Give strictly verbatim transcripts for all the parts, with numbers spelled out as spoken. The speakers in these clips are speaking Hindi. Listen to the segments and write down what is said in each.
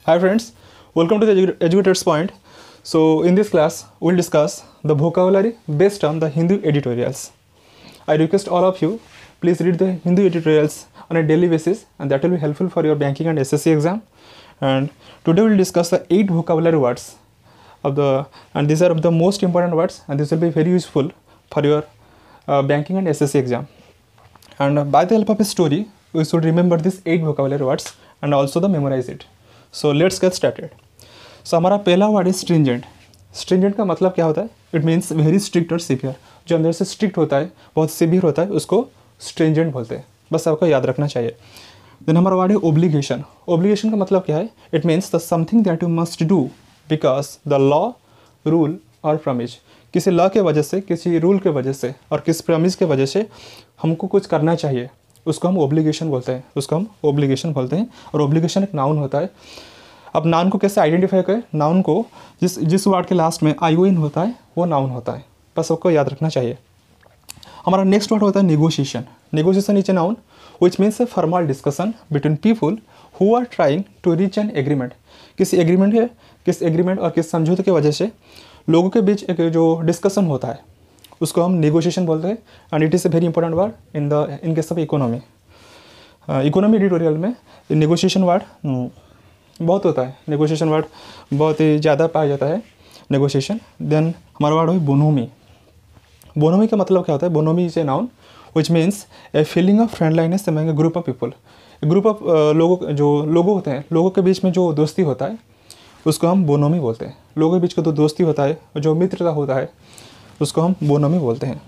Hi friends, welcome to the Edu- Educator's Point. So in this class, we'll discuss the vocabulary based on the Hindu editorials. I request all of you, please read the Hindu editorials on a daily basis, and that will be helpful for your banking and S S C exam. And today we'll discuss the eight vocabulary words of the, and these are the most important words, and this will be very useful for your uh, banking and S S C exam. And uh, by the help of a story, we should remember these eight vocabulary words and also the memorize it. So let's get started. So हमारा पहला वर्ड है stringent. Stringent का मतलब क्या होता है? It means very strict और severe. जो अंदर से strict होता है, बहुत severe होता है, उसको stringent बोलते हैं. बस आपको याद रखना चाहिए. Then हमारा वर्ड है obligation. Obligation का मतलब क्या है? It means the something that you must do because the law, rule or promise. किसी लॉ के वजह से, किसी रूल के वजह से और किस प्रॉमिस के वजह से हमको कुछ करना चाहिए, उसको हम ओब्लिगेशन बोलते हैं. उसको हम ओब्लिगेशन बोलते हैं. और ओब्लिगेशन एक नाउन होता है. अब नाउन को कैसे आइडेंटिफाई करें? नाउन को जिस जिस वर्ड के लास्ट में आई ओ इन होता है वो नाउन होता है. बस आपको याद रखना चाहिए. हमारा नेक्स्ट वर्ड होता है negotiation. Negotiation is a noun which means a formal discussion between people who are trying to reach an agreement. किसी एग्रीमेंट के किस एग्रीमेंट और किस समझौते की वजह से लोगों के बीच एक जो डिस्कशन होता है उसको हम नेगोशिएशन बोलते हैं. And it is a very important word in the in case of economy. Economy editorial में नेगोशिएशन वर्ड बहुत होता है. नेगोशिएशन वर्ड बहुत ही ज़्यादा पाया जाता है. नेगोशिएशन. देन हमारा वर्ड है बोनोमी. बोनोमी का मतलब क्या होता है? Bonhomie is a noun which means a feeling of friendliness among a group of people. Group of लोगों जो लोगों होते हैं, लोगों के बीच में जो दोस्ती होता है उसको हम बोनोमी बोलते हैं. लोगों के बीच का जो दोस्ती होता है, जो मित्रता होता है, उसको हम बोनोमी बोलते हैं.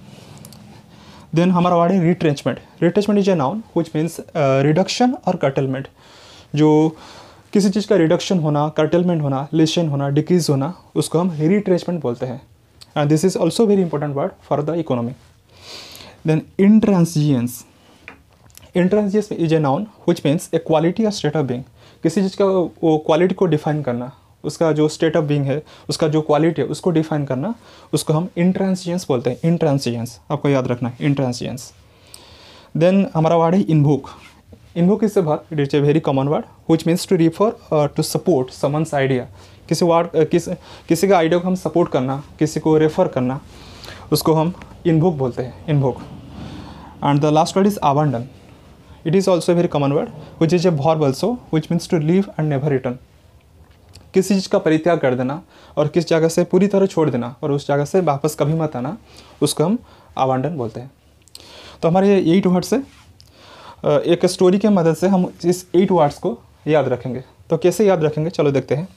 देन हमारा वर्ड है retrenchment. Retrenchment is a noun which means reduction और कर्टलमेंट. जो किसी चीज़ का रिडक्शन होना, कर्टलमेंट होना, लेशन होना, डिक्रीज होना, उसको हम रिट्रेंचमेंट बोलते हैं. And this is also very important word for the economy. Then intransigence. Intransigence is a noun which means a quality और स्टेट ऑफ बीइंग. किसी चीज़ का वो क्वालिटी को डिफाइन करना, उसका जो स्टेट ऑफ बीइंग है, उसका जो क्वालिटी है, उसको डिफाइन करना, उसको हम इंट्रांसिजेंस बोलते हैं. इंट्रांसिजेंस आपको याद रखना है. इंट्रांसिजेंस. देन हमारा वर्ड है invoke. Invoke is a word, it is a very common word which means to refer to support someone's idea. किसी वर्ड किस किसी का आइडिया को हम सपोर्ट करना, किसी को रेफर करना, उसको हम इन्वोक बोलते हैं. Invoke. And the last word is abandon. It is also very common word which is a verb also which means to leave and never return. किसी चीज़ का परित्याग कर देना और किस जगह से पूरी तरह छोड़ देना और उस जगह से वापस कभी मत आना, उसको हम अबंडन बोलते हैं. तो हमारे ये एट वर्ड्स से एक स्टोरी के मदद से हम इस एट वर्ड्स को याद रखेंगे. तो कैसे याद रखेंगे, चलो देखते हैं.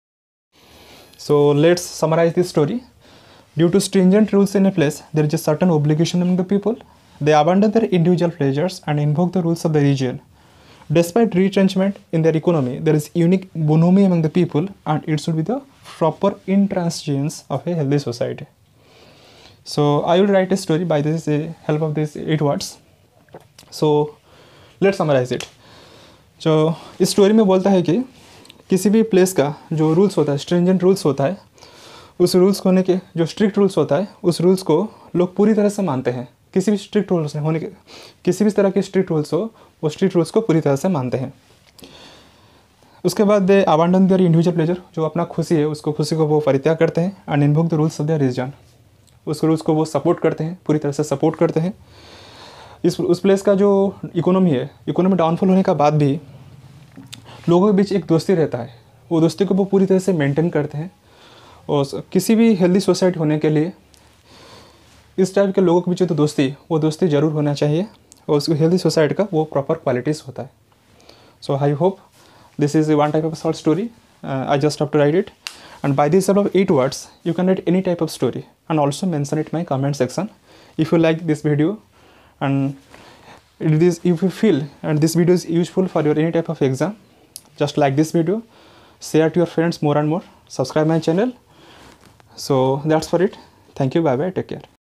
So let's summarise this story. Due to stringent rules in a place there is a certain obligation among the people. They abandon their individual pleasures and invoke the rules of the region. Despite retrenchment in their economy, there is unique bonhomie among the people, and it should be the proper intransigence of a healthy society. So I will write a story by this uh, help of these eight words. So let's summarize it. जो इस स्टोरी में बोलता है कि किसी भी प्लेस का जो रूल्स होता है, स्ट्रिंजेंट रूल्स होता है, उस रूल्स होने के जो स्ट्रिक्ट रूल्स होता है, उस रूल्स को लोग पूरी तरह से मानते हैं. किसी भी स्ट्रिक्ट रूल्स होने के किसी भी तरह के स्ट्रिक्ट रूल्स हो, वो स्ट्रिक्ट रूल्स को पूरी तरह से मानते हैं. उसके बाद they abandon their individual pleasure. जो अपना खुशी है, उसको खुशी को वो परित्याग करते हैं. And invoke the rules of their reason. उस रूल्स को वो सपोर्ट करते हैं, पूरी तरह से सपोर्ट करते हैं. इस उस प्लेस का जो इकोनॉमी है, इकोनॉमी डाउनफॉल होने का बाद भी लोगों के बीच एक दोस्ती रहता है. वो दोस्ती को वो पूरी तरह से मेंटेन करते हैं. और किसी भी हेल्दी सोसाइटी होने के लिए इस टाइप के लोगों के बीच तो दोस्ती वो दोस्ती ज़रूर होना चाहिए. और उसको हेल्दी सोसाइटी का वो प्रॉपर क्वालिटीज़ होता है. So I hope this is one type of short story. I just have to write it. And by this of eight words you can write any type of story and also mention it my comment section if you like this video. And it is if you feel and this video is useful for your any type of exam, just like this video, share to your friends more and more, subscribe my channel. So that's for it. Thank you. Bye bye. Take care.